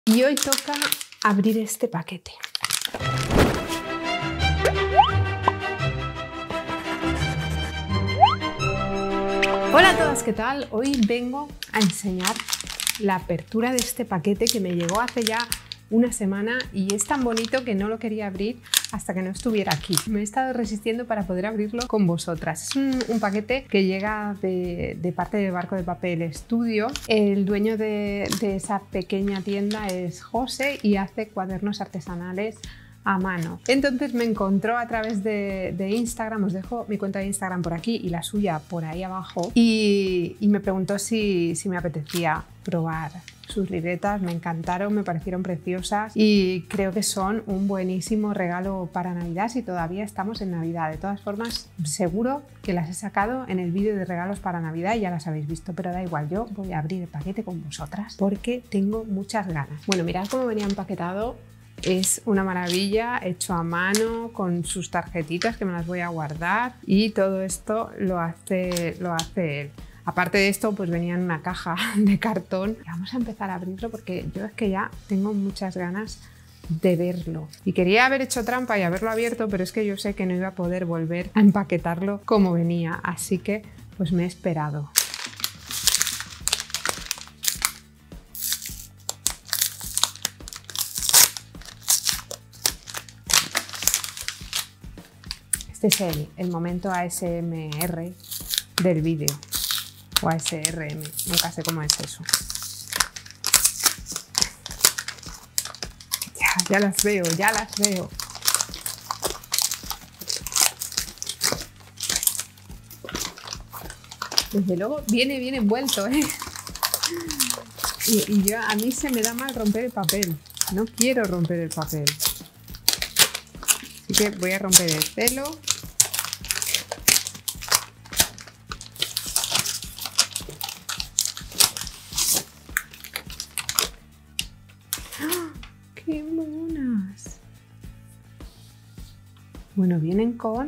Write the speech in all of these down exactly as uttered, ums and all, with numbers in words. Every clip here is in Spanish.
Y hoy toca abrir este paquete. Hola a todas, ¿qué tal? Hoy vengo a enseñar la apertura de este paquete que me llegó hace ya una semana y es tan bonito que no lo quería abrir hasta que no estuviera aquí. Me he estado resistiendo para poder abrirlo con vosotras. Es un, un paquete que llega de, de parte del Barco de Papel Studio. El dueño de, de esa pequeña tienda es José y hace cuadernos artesanales a mano. Entonces me encontró a través de, de Instagram, os dejo mi cuenta de Instagram por aquí y la suya por ahí abajo, y, y me preguntó si, si me apetecía probar sus libretas. Me encantaron, me parecieron preciosas y creo que son un buenísimo regalo para Navidad si todavía estamos en Navidad. De todas formas, seguro que las he sacado en el vídeo de regalos para Navidad y ya las habéis visto, pero da igual, yo voy a abrir el paquete con vosotras porque tengo muchas ganas. Bueno, mirad cómo venía empaquetado. Es una maravilla, hecho a mano, con sus tarjetitas que me las voy a guardar, y todo esto lo hace, lo hace él. Aparte de esto, pues venía en una caja de cartón. Vamos a empezar a abrirlo porque yo es que ya tengo muchas ganas de verlo. Y quería haber hecho trampa y haberlo abierto, pero es que yo sé que no iba a poder volver a empaquetarlo como venía, así que pues me he esperado. Este es el, el momento A S M R del vídeo, o A S R M, nunca sé cómo es eso. Ya, ya las veo, ya las veo. Desde luego viene bien envuelto, ¿eh? Y, y yo, a mí se me da mal romper el papel, no quiero romper el papel. Así que voy a romper el celo. ¡Qué monas! Bueno, vienen con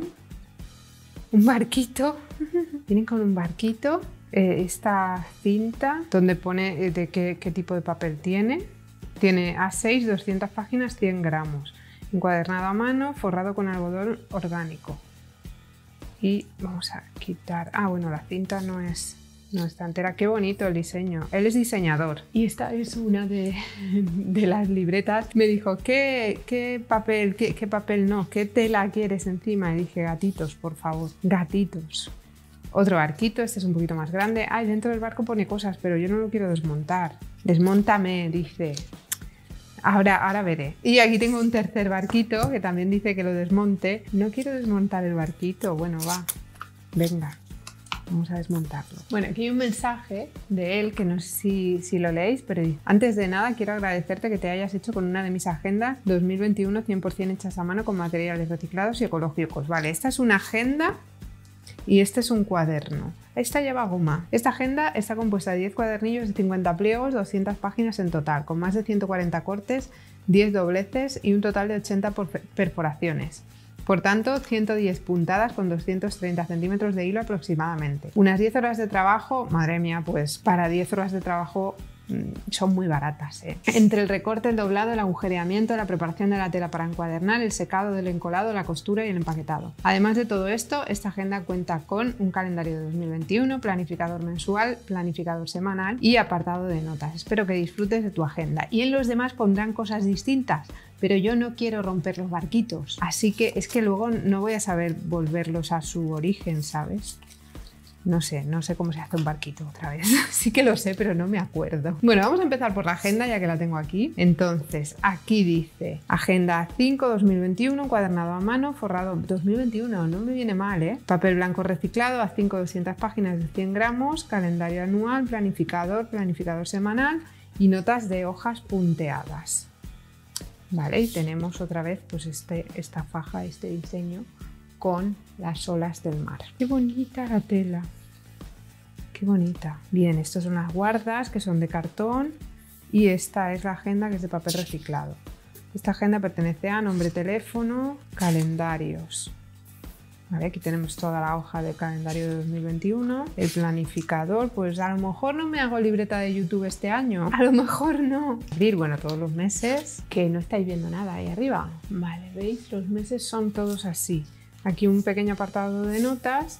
un barquito. Vienen con un barquito. Eh, esta cinta donde pone de qué, qué tipo de papel tiene. Tiene A seis, doscientas páginas, cien gramos. Encuadernado a mano, forrado con algodón orgánico. Y vamos a quitar... Ah, bueno, la cinta no es... No está entera. Qué bonito el diseño. Él es diseñador. Y esta es una de, de las libretas. Me dijo, ¿qué, qué papel? Qué, ¿Qué papel no? ¿Qué tela quieres encima? Y dije, gatitos, por favor. Gatitos. Otro barquito. Este es un poquito más grande. Ay, dentro del barco pone cosas, pero yo no lo quiero desmontar. Desmóntame, dice. Ahora, ahora veré. Y aquí tengo un tercer barquito que también dice que lo desmonte. No quiero desmontar el barquito. Bueno, va. Venga. Vamos a desmontarlo. Bueno, aquí hay un mensaje de él que no sé si, si lo leéis, pero dice: antes de nada quiero agradecerte que te hayas hecho con una de mis agendas dos mil veintiuno cien por cien hechas a mano con materiales reciclados y ecológicos. Vale, esta es una agenda y este es un cuaderno. Esta lleva goma. Esta agenda está compuesta de diez cuadernillos de cincuenta pliegos, doscientas páginas en total, con más de ciento cuarenta cortes, diez dobleces y un total de ochenta perforaciones. Por tanto, ciento diez puntadas con doscientos treinta centímetros de hilo aproximadamente. Unas diez horas de trabajo, madre mía, pues para diez horas de trabajo mmm, son muy baratas, ¿eh? Entre el recorte, el doblado, el agujereamiento, la preparación de la tela para encuadernar, el secado del encolado, la costura y el empaquetado. Además de todo esto, esta agenda cuenta con un calendario de dos mil veintiuno, planificador mensual, planificador semanal y apartado de notas. Espero que disfrutes de tu agenda. Y en los demás pondrán cosas distintas, pero yo no quiero romper los barquitos, así que es que luego no voy a saber volverlos a su origen, ¿sabes? No sé, no sé cómo se hace un barquito otra vez. Sí que lo sé, pero no me acuerdo. Bueno, vamos a empezar por la agenda ya que la tengo aquí. Entonces, aquí dice Agenda cinco dos mil veintiuno, encuadernado a mano, forrado dos mil veintiuno, no me viene mal, ¿eh? Papel blanco reciclado, A cinco doscientas páginas de cien gramos, calendario anual, planificador, planificador semanal y notas de hojas punteadas. Vale, y tenemos otra vez pues este, esta faja, este diseño con las olas del mar. Qué bonita la tela, qué bonita. Bien, estas son las guardas que son de cartón y esta es la agenda que es de papel reciclado. Esta agenda pertenece a nombre, teléfono, calendarios. Vale, aquí tenemos toda la hoja de calendario de dos mil veintiuno, el planificador, pues a lo mejor no me hago libreta de YouTube este año, a lo mejor no. Abrir, bueno, todos los meses, que no estáis viendo nada ahí arriba. Vale, ¿veis? Los meses son todos así. Aquí un pequeño apartado de notas,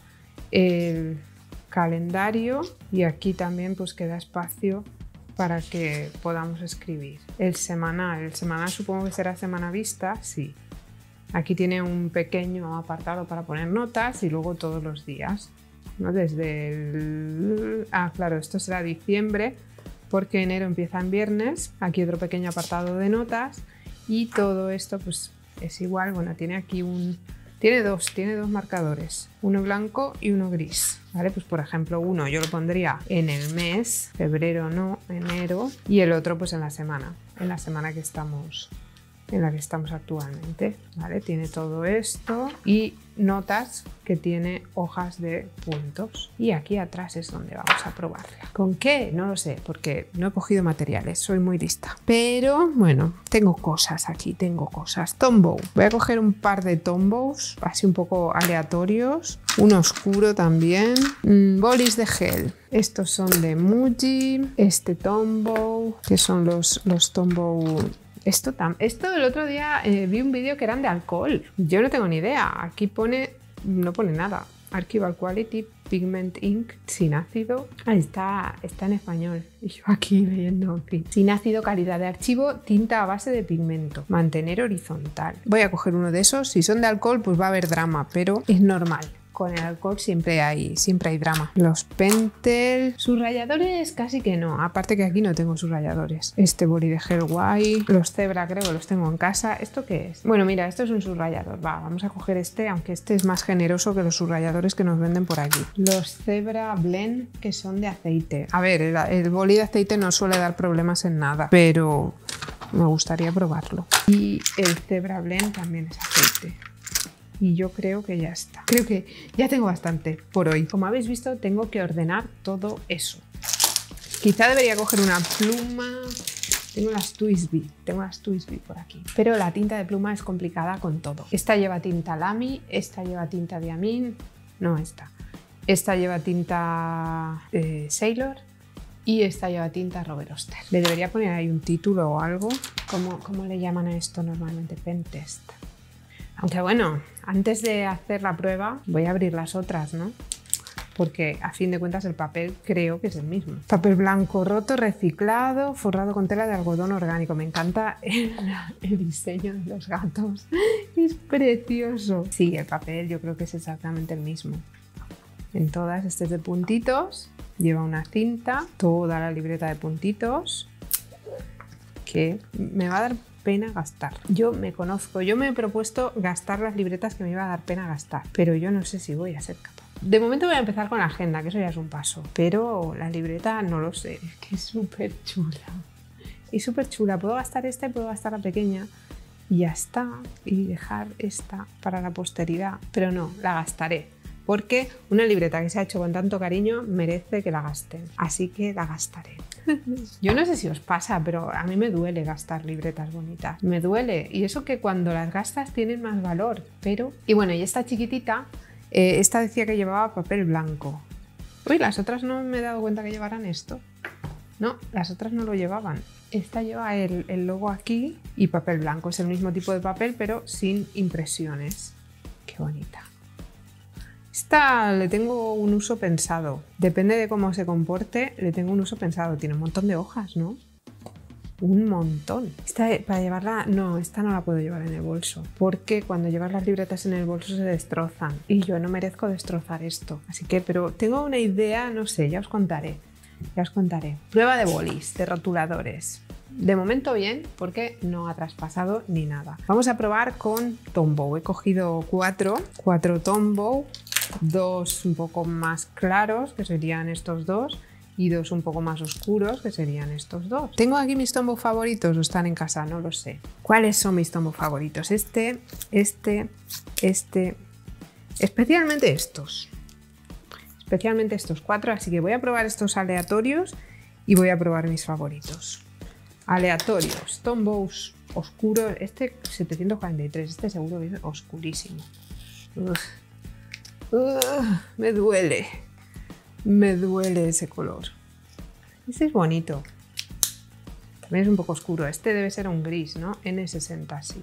el calendario y aquí también pues queda espacio para que podamos escribir. El semanal, el semanal supongo que será semana vista, sí. Aquí tiene un pequeño apartado para poner notas y luego todos los días, ¿no? Desde el... Ah, claro, esto será diciembre porque enero empieza en viernes. Aquí otro pequeño apartado de notas y todo esto pues es igual. Bueno, tiene aquí un... Tiene dos, tiene dos marcadores, uno blanco y uno gris, ¿vale? Pues por ejemplo, uno yo lo pondría en el mes, febrero no, enero, y el otro pues en la semana, en la semana que estamos, en la que estamos actualmente, ¿vale? Tiene todo esto y notas que tiene hojas de puntos. Y aquí atrás es donde vamos a probarla. ¿Con qué? No lo sé, porque no he cogido materiales, soy muy lista. Pero bueno, tengo cosas aquí, tengo cosas. Tombow. Voy a coger un par de tombows, así un poco aleatorios. Uno oscuro también. Mm, bolis de gel. Estos son de Muji. Este tombow, que son los, los tombow... Esto, tam esto el otro día eh, vi un vídeo que eran de alcohol. Yo no tengo ni idea. Aquí pone, no pone nada. Archival Quality Pigment Ink sin ácido. Ahí está, está en español. Y yo aquí leyendo, en fin. Sin ácido, calidad de archivo, tinta a base de pigmento. Mantener horizontal. Voy a coger uno de esos. Si son de alcohol, pues va a haber drama, pero es normal. Con el alcohol siempre hay, siempre hay drama. Los Pentel, subrayadores casi que no, aparte que aquí no tengo subrayadores. Este boli de gel guay, los Zebra creo que los tengo en casa. ¿Esto qué es? Bueno, mira, esto es un subrayador. Va, vamos a coger este, aunque este es más generoso que los subrayadores que nos venden por aquí. Los Zebra Blend, que son de aceite. A ver, el, el boli de aceite no suele dar problemas en nada, pero me gustaría probarlo. Y el Zebra Blend también es aceite. Y yo creo que ya está. Creo que ya tengo bastante por hoy. Como habéis visto, tengo que ordenar todo eso. Quizá debería coger una pluma. Tengo las Twisby, tengo las Twisby por aquí. Pero la tinta de pluma es complicada con todo. Esta lleva tinta Lamy, esta lleva tinta Diamine. No, esta. Esta lleva tinta eh, Sailor. Y esta lleva tinta Robert Oster. Le debería poner ahí un título o algo. ¿Cómo, cómo le llaman a esto normalmente? Pentest. Aunque bueno, antes de hacer la prueba voy a abrir las otras, ¿no? Porque a fin de cuentas el papel creo que es el mismo. Papel blanco roto, reciclado, forrado con tela de algodón orgánico. Me encanta el, el diseño de los gatos. Es precioso. Sí, el papel yo creo que es exactamente el mismo. En todas, este es de puntitos. Lleva una cinta, toda la libreta de puntitos. Que me va a dar pena gastar. Yo me conozco, yo me he propuesto gastar las libretas que me iba a dar pena gastar, pero yo no sé si voy a ser capaz. De momento voy a empezar con la agenda, que eso ya es un paso, pero la libreta no lo sé, es que es súper chula. Es súper chula, puedo gastar esta y puedo gastar la pequeña y ya está, y dejar esta para la posteridad, pero no, la gastaré. Porque una libreta que se ha hecho con tanto cariño merece que la gasten, así que la gastaré. Yo no sé si os pasa, pero a mí me duele gastar libretas bonitas. Me duele. Y eso que cuando las gastas tienen más valor. Pero... Y bueno, y esta chiquitita, eh, esta decía que llevaba papel blanco. Uy, las otras no me he dado cuenta que llevaran esto. No, las otras no lo llevaban. Esta lleva el, el logo aquí y papel blanco. Es el mismo tipo de papel, pero sin impresiones. Qué bonita. Esta le tengo un uso pensado. Depende de cómo se comporte, le tengo un uso pensado. Tiene un montón de hojas, ¿no? Un montón. Esta para llevarla... No, esta no la puedo llevar en el bolso. Porque cuando llevas las libretas en el bolso se destrozan. Y yo no merezco destrozar esto. Así que, pero tengo una idea, no sé, ya os contaré. Ya os contaré. Prueba de bolis, de rotuladores. De momento bien, porque no ha traspasado ni nada. Vamos a probar con Tombow. He cogido cuatro. Cuatro Tombow. Dos un poco más claros, que serían estos dos, y dos un poco más oscuros, que serían estos dos. ¿Tengo aquí mis Tombow favoritos o están en casa? No lo sé. ¿Cuáles son mis Tombow favoritos? Este, este, este, especialmente estos. Especialmente estos cuatro, así que voy a probar estos aleatorios y voy a probar mis favoritos. Aleatorios, Tombows oscuros. Este setecientos cuarenta y tres, este seguro que es oscurísimo. Uf. Uh, me duele. Me duele ese color. Este es bonito. También es un poco oscuro. Este debe ser un gris, ¿no? ene sesenta, sí.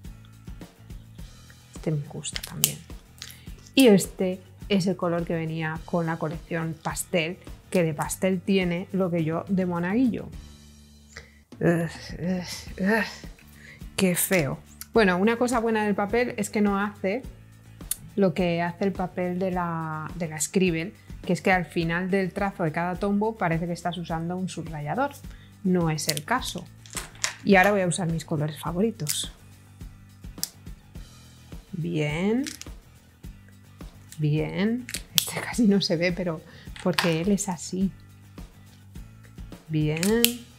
Este me gusta también. Y este es el color que venía con la colección pastel, que de pastel tiene lo que yo de monaguillo. Uh, uh, uh, qué feo. Bueno, una cosa buena del papel es que no hace lo que hace el papel de la, de la Scribble, que es que al final del trazo de cada tombow parece que estás usando un subrayador. No es el caso. Y ahora voy a usar mis colores favoritos. Bien. Bien. Este casi no se ve, pero porque él es así. Bien.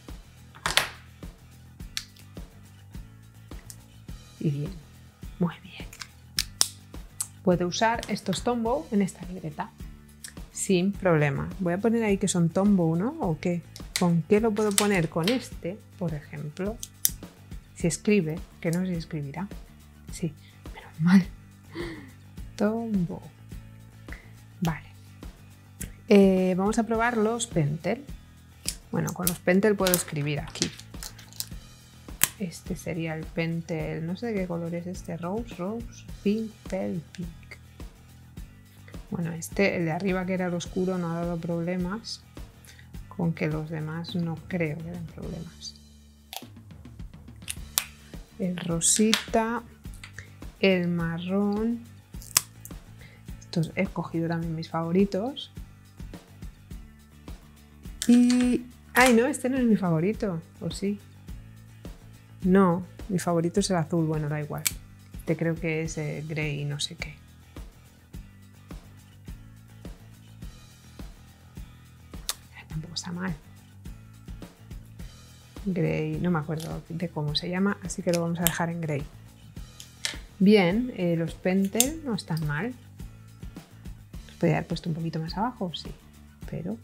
Y bien. Muy bien. Puedo usar estos tombow en esta libreta sin problema. Voy a poner ahí que son tombow, ¿no? ¿O qué? ¿Con qué lo puedo poner? Con este, por ejemplo. Si escribe, que no sé si escribirá. Sí, menos mal. Tombow. Vale. Eh, vamos a probar los Pentel. Bueno, con los Pentel puedo escribir aquí. Este sería el Pentel, no sé de qué color es este, Rose, Rose, Pink, Pel, Pink. Bueno, este, el de arriba que era el oscuro, no ha dado problemas, con que los demás no creo que den problemas. El rosita, el marrón, estos he cogido también mis favoritos. Y, ay no, este no es mi favorito, ¿o sí? No, mi favorito es el azul, bueno, da igual. Este creo que es eh, grey no sé qué. Tampoco está mal. Grey, no me acuerdo de cómo se llama, así que lo vamos a dejar en grey. Bien, eh, los Pentel no están mal. Los podría haber puesto un poquito más abajo, sí, pero...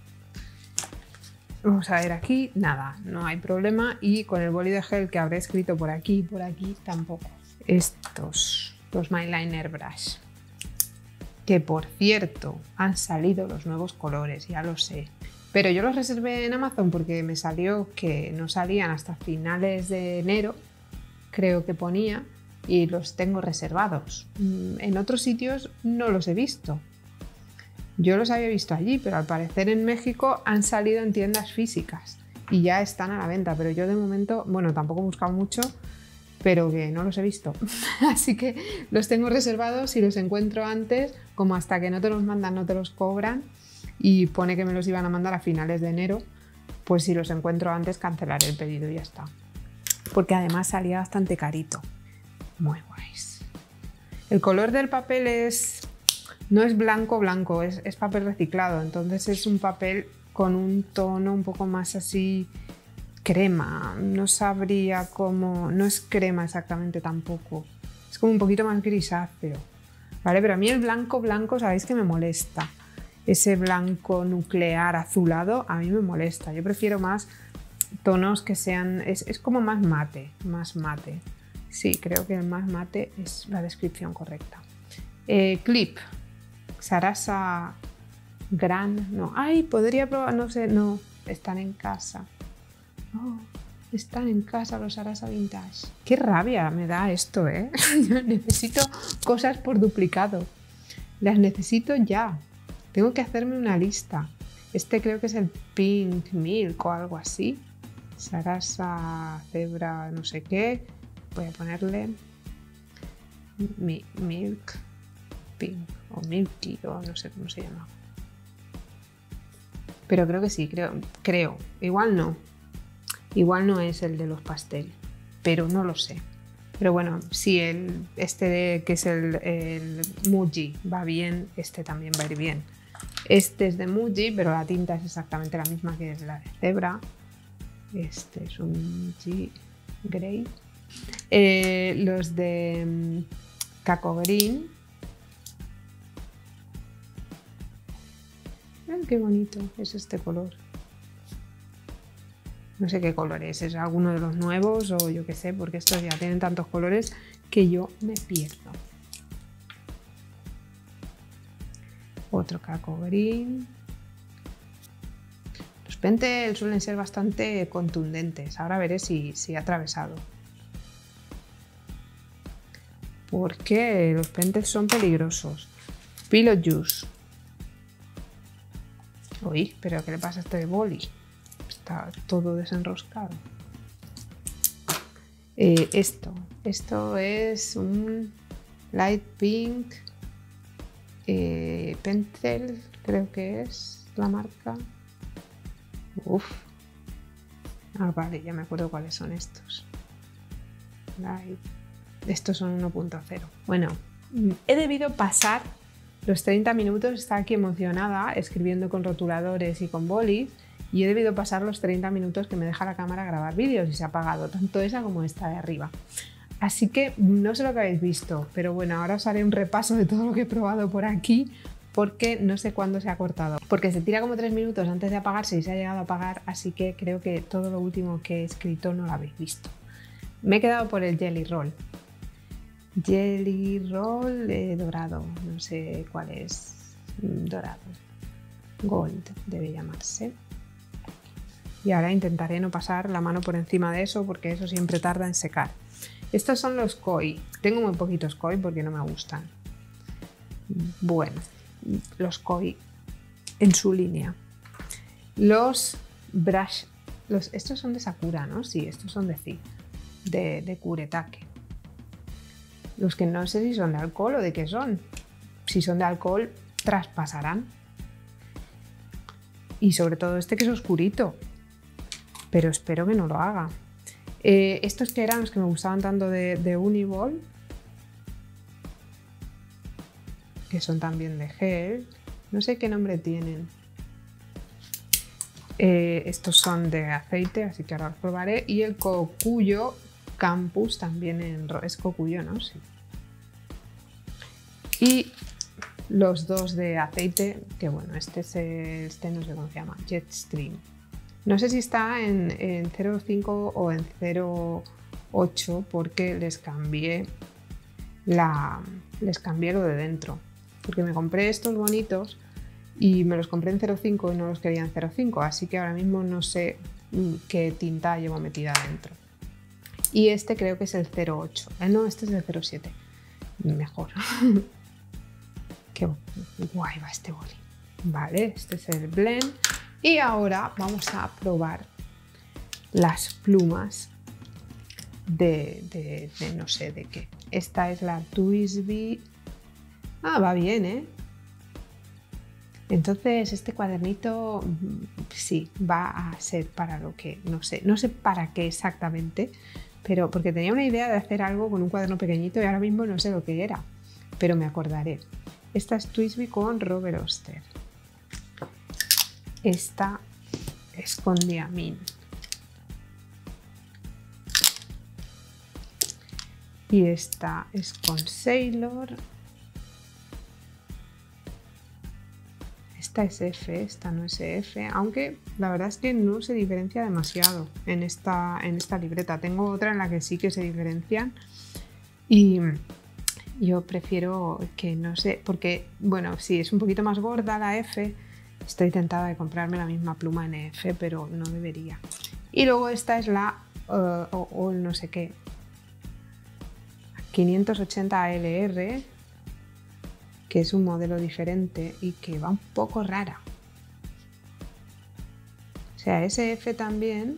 Vamos a ver aquí, nada, no hay problema. Y con el boli de gel que habré escrito por aquí y por aquí tampoco. Estos, los My Liner Brush. Que por cierto, han salido los nuevos colores, ya lo sé. Pero yo los reservé en Amazon porque me salió que no salían hasta finales de enero, creo que ponía, y los tengo reservados. En otros sitios no los he visto. Yo los había visto allí, pero al parecer en México han salido en tiendas físicas y ya están a la venta, pero yo de momento, bueno, tampoco he buscado mucho, pero que no los he visto. Así que los tengo reservados y los encuentro antes, como hasta que no te los mandan no te los cobran y pone que me los iban a mandar a finales de enero, pues si los encuentro antes cancelaré el pedido y ya está. Porque además salía bastante carito. Muy guays. El color del papel es... No es blanco blanco, es, es papel reciclado, entonces es un papel con un tono un poco más así crema, no sabría cómo, no es crema exactamente tampoco, es como un poquito más grisáceo, ¿vale? Pero a mí el blanco blanco, sabéis que me molesta, ese blanco nuclear azulado a mí me molesta, yo prefiero más tonos que sean, es, es como más mate, más mate, sí, creo que el más mate es la descripción correcta. Eh, clip. Sarasa Gran, no, ay, podría probar, no sé, no, están en casa. Oh, están en casa los Sarasa Vintage. Qué rabia me da esto, ¿eh? Yo necesito cosas por duplicado. Las necesito ya. Tengo que hacerme una lista. Este creo que es el Pink Milk o algo así. Sarasa Zebra, no sé qué. Voy a ponerle Mi Milk Pink o Milky o no sé cómo se llama. Pero creo que sí, creo, creo. Igual no. Igual no es el de los pastel, pero no lo sé. Pero bueno, si el, este de, que es el, el Muji va bien, este también va a ir bien. Este es de Muji, pero la tinta es exactamente la misma que la de Zebra. Este es un Muji Grey. Eh, los de um, Caco Green. Ay, qué bonito es este color. No sé qué color es, es alguno de los nuevos o yo qué sé, porque estos ya tienen tantos colores que yo me pierdo. Otro Caco Green. Los Pentel suelen ser bastante contundentes. Ahora veré si, si he atravesado. Porque los Pentel son peligrosos. Pilot Juice. Uy, pero ¿qué le pasa a este boli? Está todo desenroscado. Eh, esto. Esto es un Light Pink. Eh, Pentel, creo que es la marca. Uf. Ah, vale, ya me acuerdo cuáles son estos. Light. Estos son uno punto cero. Bueno, he debido pasar los treinta minutos, estaba aquí emocionada escribiendo con rotuladores y con bolis, y he debido pasar los treinta minutos que me deja la cámara grabar vídeos y se ha apagado, tanto esa como esta de arriba. Así que no sé lo que habéis visto, pero bueno, ahora os haré un repaso de todo lo que he probado por aquí, porque no sé cuándo se ha cortado. Porque se tira como tres minutos antes de apagarse y se ha llegado a apagar, así que creo que todo lo último que he escrito no lo habéis visto. Me he quedado por el Jelly Roll. Jelly Roll eh, dorado, no sé cuál es, dorado, Gold debe llamarse. Y ahora intentaré no pasar la mano por encima de eso porque eso siempre tarda en secar. Estos son los Koi, tengo muy poquitos Koi porque no me gustan. Bueno, los Koi en su línea. Los Brush, los, estos son de Sakura, ¿no? Sí, estos son de C I, de, de Kuretake. Los que no sé si son de alcohol o de qué son. Si son de alcohol, traspasarán. Y sobre todo este que es oscurito. Pero espero que no lo haga. Eh, estos que eran los que me gustaban tanto de, de Uniball. Que son también de gel. No sé qué nombre tienen. Eh, estos son de aceite, así que ahora los probaré. Y el Kokuyo Campus también en es Kokuyo, ¿no? Sí. Y los dos de aceite, que bueno, este es el, este no sé cómo se llama, Jetstream. No sé si está en, en cero punto cinco o en cero punto ocho porque les cambié la les cambié lo de dentro. Porque me compré estos bonitos y me los compré en cero punto cinco y no los quería en cero punto cinco, así que ahora mismo no sé qué tinta llevo metida dentro. Y este creo que es el cero punto ocho. Eh, no, este es el cero punto siete. Mejor. Qué guay va este boli. Vale, este es el blend. Y ahora vamos a probar las plumas de, de, de no sé de qué. Esta es la Twisby. Ah, va bien, ¿eh? Entonces este cuadernito sí, va a ser para lo que, no sé, no sé para qué exactamente, pero porque tenía una idea de hacer algo con un cuaderno pequeñito y ahora mismo no sé lo que era, pero me acordaré. Esta es Twisby con Robert Oster. Esta es con Diamine. Y esta es con Sailor. Esta es F, esta no es F, aunque la verdad es que no se diferencia demasiado en esta, en esta libreta. Tengo otra en la que sí que se diferencian y yo prefiero que no sé, porque bueno, sí, es un poquito más gorda la F. Estoy tentada de comprarme la misma pluma en F, pero no debería. Y luego esta es la uh, o, o no sé qué, quinientos ochenta A L R, que es un modelo diferente y que va un poco rara. O sea, S F también,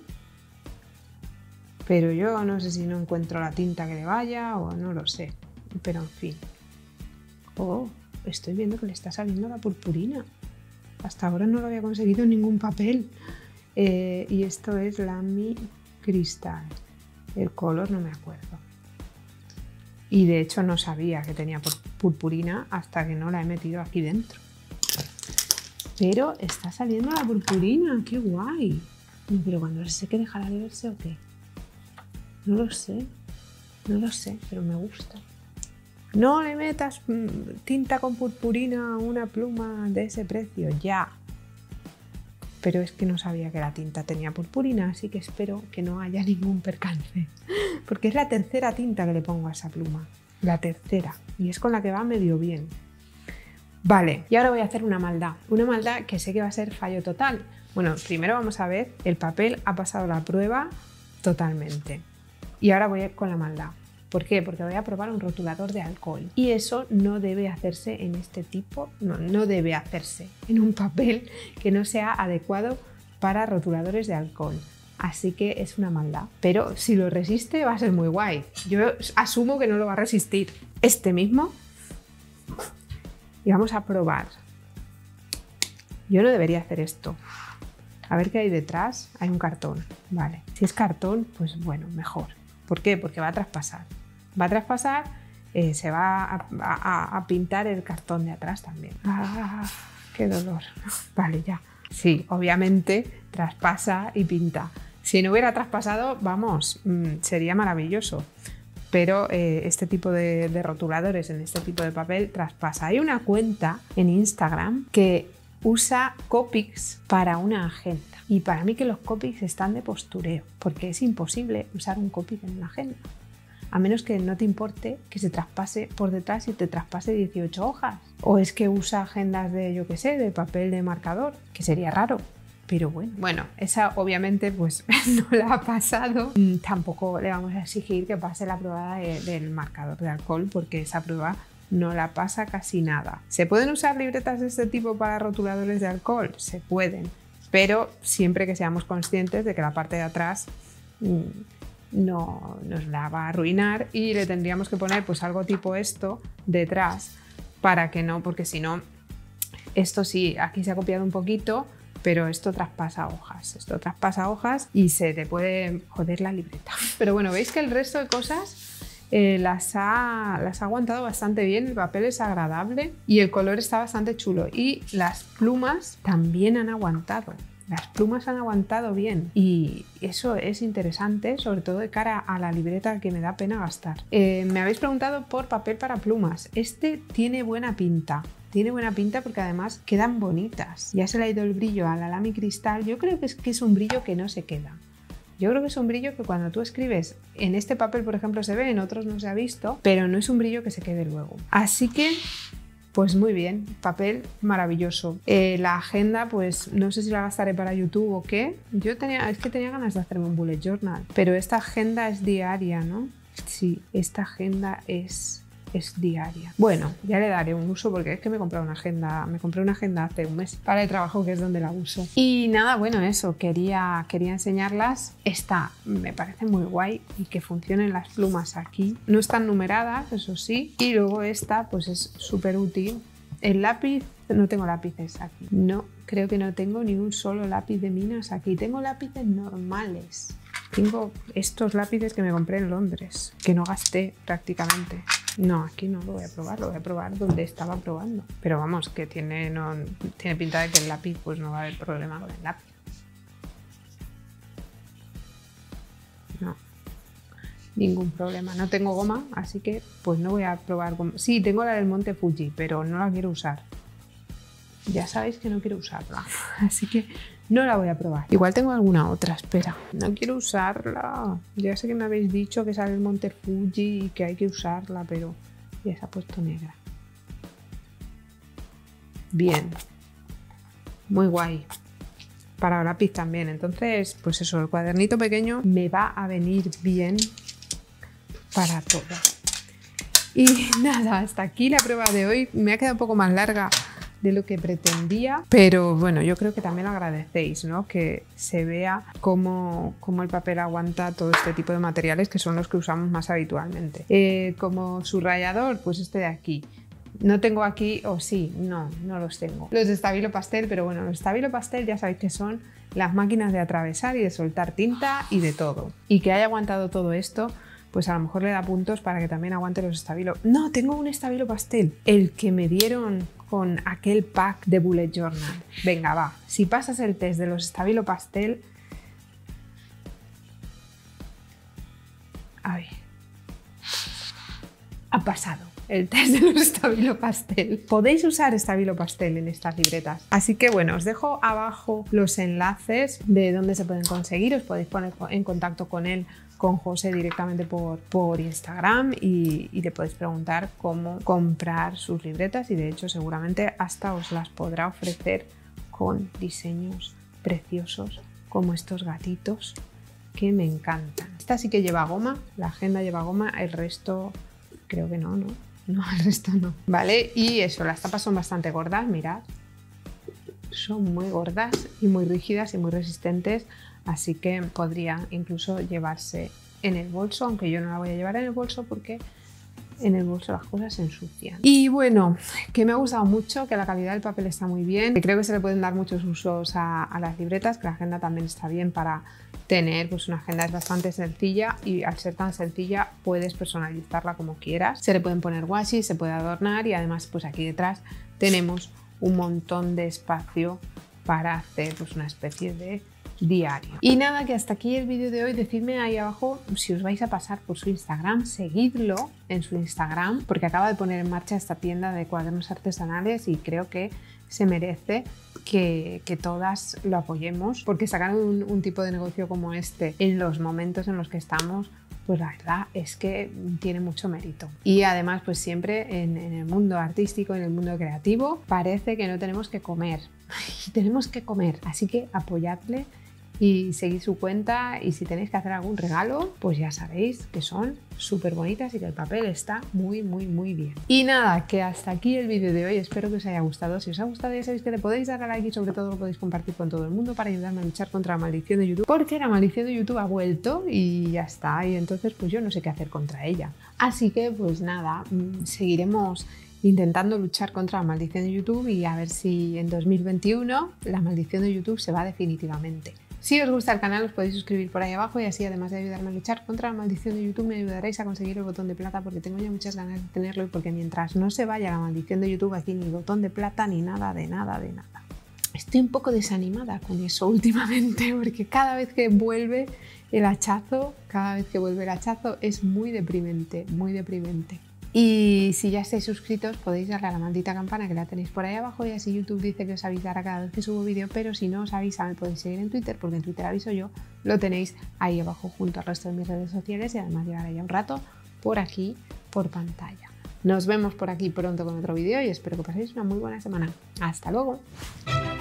pero yo no sé si no encuentro la tinta que le vaya o no lo sé. Pero en fin. Oh, estoy viendo que le está saliendo la purpurina. Hasta ahora no lo había conseguido en ningún papel. Eh, y esto es la Mi Cristal. El color no me acuerdo. Y de hecho no sabía que tenía purpurina hasta que no la he metido aquí dentro. Pero está saliendo la purpurina, ¡qué guay! Pero cuando se seque dejará de verse o qué. No lo sé, no lo sé, pero me gusta. No le metas tinta con purpurina a una pluma de ese precio, ya. Pero es que no sabía que la tinta tenía purpurina, así que espero que no haya ningún percance. Porque es la tercera tinta que le pongo a esa pluma. La tercera. Y es con la que va medio bien. Vale, y ahora voy a hacer una maldad. Una maldad que sé que va a ser fallo total. Bueno, primero vamos a ver, el papel ha pasado la prueba totalmente. Y ahora voy con la maldad. ¿Por qué? Porque voy a probar un rotulador de alcohol. Y eso no debe hacerse en este tipo, no, no debe hacerse en un papel que no sea adecuado para rotuladores de alcohol. Así que es una maldad. Pero si lo resiste va a ser muy guay. Yo asumo que no lo va a resistir. Este mismo. Y vamos a probar. Yo no debería hacer esto. A ver qué hay detrás. Hay un cartón. Vale. Si es cartón, pues bueno, mejor. ¿Por qué? Porque va a traspasar. Va a traspasar, eh, se va a, a, a pintar el cartón de atrás también. ¡Ah, qué dolor! Vale, ya. Sí, obviamente traspasa y pinta. Si no hubiera traspasado, vamos, mmm, sería maravilloso. Pero eh, este tipo de, de rotuladores en este tipo de papel traspasa. Hay una cuenta en Instagram que usa Copics para una agenda. Y para mí que los Copics están de postureo, porque es imposible usar un Copic en una agenda. A menos que no te importe que se traspase por detrás y te traspase dieciocho hojas. O es que usa agendas de, yo qué sé, de papel de marcador, que sería raro. Pero bueno, bueno, esa obviamente pues no la ha pasado. Tampoco le vamos a exigir que pase la prueba de, del marcador de alcohol, porque esa prueba no la pasa casi nada. ¿Se pueden usar libretas de este tipo para rotuladores de alcohol? Se pueden, pero siempre que seamos conscientes de que la parte de atrás mmm, no nos la va a arruinar y le tendríamos que poner pues algo tipo esto detrás para que no, porque si no, esto sí, aquí se ha copiado un poquito, pero esto traspasa hojas, esto traspasa hojas y se te puede joder la libreta. Pero bueno, veis que el resto de cosas eh, las, ha, las ha aguantado bastante bien, el papel es agradable y el color está bastante chulo y las plumas también han aguantado. Las plumas han aguantado bien y eso es interesante, sobre todo de cara a la libreta que me da pena gastar. Eh, me habéis preguntado por papel para plumas. Este tiene buena pinta. Tiene buena pinta porque además quedan bonitas. Ya se le ha ido el brillo a la Lamy Cristal. Yo creo que es, que es un brillo que no se queda. Yo creo que es un brillo que cuando tú escribes en este papel, por ejemplo, se ve, en otros no se ha visto, pero no es un brillo que se quede luego. Así que pues muy bien, papel maravilloso. Eh, la agenda, pues no sé si la gastaré para YouTube o qué. Yo tenía, es que tenía ganas de hacerme un bullet journal, pero esta agenda es diaria, ¿no? Sí, esta agenda es, es diaria. Bueno, ya le daré un uso porque es que me compré una agenda, me compré una agenda hace un mes para el trabajo, que es donde la uso. Y nada, bueno, eso, quería, quería enseñarlas. Esta me parece muy guay y que funcionen las plumas aquí. No están numeradas, eso sí. Y luego esta, pues es súper útil. El lápiz, no tengo lápices aquí. No, creo que no tengo ni un solo lápiz de minas aquí. Tengo lápices normales. Tengo estos lápices que me compré en Londres, que no gasté prácticamente. No, aquí no lo voy a probar, lo voy a probar donde estaba probando. Pero vamos, que tiene, no, tiene pinta de que el lápiz, pues no va a haber problema con el lápiz. No, ningún problema. No tengo goma, así que pues no voy a probar goma. Sí, tengo la del Monte Fuji, pero no la quiero usar. Ya sabéis que no quiero usarla, así que no la voy a probar. Igual tengo alguna otra, espera. No quiero usarla. Ya sé que me habéis dicho que sale el Monte Fuji y que hay que usarla, pero ya se ha puesto negra. Bien. Muy guay. Para lápiz también. Entonces, pues eso, el cuadernito pequeño me va a venir bien para todo. Y nada, hasta aquí la prueba de hoy. Me ha quedado un poco más larga de lo que pretendía, pero bueno, yo creo que también lo agradecéis, ¿no? Que se vea cómo, cómo el papel aguanta todo este tipo de materiales que son los que usamos más habitualmente. Eh, como subrayador, pues este de aquí. No tengo aquí, o oh, sí, no, no los tengo. Los de Stabilo Pastel, pero bueno, los Stabilo Pastel ya sabéis que son las máquinas de atravesar y de soltar tinta y de todo. Y que haya aguantado todo esto, pues a lo mejor le da puntos para que también aguante los Stabilo. No, tengo un Stabilo Pastel, el que me dieron con aquel pack de bullet journal. Venga, va, si pasas el test de los Stabilo Pastel... A ver... Ha pasado el test de los Stabilo Pastel. Podéis usar Stabilo Pastel en estas libretas. Así que bueno, os dejo abajo los enlaces de dónde se pueden conseguir. Os podéis poner en contacto con él con José directamente por, por Instagram y, y le podéis preguntar cómo comprar sus libretas y de hecho seguramente hasta os las podrá ofrecer con diseños preciosos como estos gatitos que me encantan. Esta sí que lleva goma, la agenda lleva goma, el resto creo que no, no, no, el resto no. Vale, y eso, las tapas son bastante gordas, mirad. Son muy gordas y muy rígidas y muy resistentes, así que podría incluso llevarse en el bolso, aunque yo no la voy a llevar en el bolso porque en el bolso las cosas se ensucian. Y bueno, que me ha gustado mucho, que la calidad del papel está muy bien, que creo que se le pueden dar muchos usos a, a las libretas, que la agenda también está bien para tener, pues una agenda es bastante sencilla y al ser tan sencilla puedes personalizarla como quieras. Se le pueden poner washi, se puede adornar y además pues aquí detrás tenemos un montón de espacio para hacer pues una especie de diario. Y nada, que hasta aquí el vídeo de hoy. Decidme ahí abajo si os vais a pasar por su Instagram, seguidlo en su Instagram porque acaba de poner en marcha esta tienda de cuadernos artesanales y creo que se merece que, que todas lo apoyemos, porque sacar un, un tipo de negocio como este en los momentos en los que estamos, pues la verdad es que tiene mucho mérito. Y además, pues siempre en, en el mundo artístico, en el mundo creativo, parece que no tenemos que comer. Tenemos que comer, así que apoyadle y seguid su cuenta y si tenéis que hacer algún regalo, pues ya sabéis que son súper bonitas y que el papel está muy muy muy bien. Y nada, que hasta aquí el vídeo de hoy, espero que os haya gustado. Si os ha gustado ya sabéis que le podéis dar a like y sobre todo lo podéis compartir con todo el mundo para ayudarme a luchar contra la maldición de YouTube, porque la maldición de YouTube ha vuelto y ya está, y entonces pues yo no sé qué hacer contra ella. Así que pues nada, seguiremos intentando luchar contra la maldición de YouTube y a ver si en dos mil veintiuno la maldición de YouTube se va definitivamente. Si os gusta el canal os podéis suscribir por ahí abajo y así además de ayudarme a luchar contra la maldición de YouTube me ayudaréis a conseguir el botón de plata porque tengo ya muchas ganas de tenerlo y porque mientras no se vaya la maldición de YouTube aquí ni botón de plata ni nada de nada de nada. Estoy un poco desanimada con eso últimamente porque cada vez que vuelve el hachazo, cada vez que vuelve el hachazo es muy deprimente, muy deprimente. Y si ya estáis suscritos podéis darle a la maldita campana que la tenéis por ahí abajo y así YouTube dice que os avisará cada vez que subo vídeo, pero si no os avisa me podéis seguir en Twitter porque en Twitter aviso yo, lo tenéis ahí abajo junto al resto de mis redes sociales y además llevará ya un rato por aquí por pantalla. Nos vemos por aquí pronto con otro vídeo y espero que paséis una muy buena semana. ¡Hasta luego!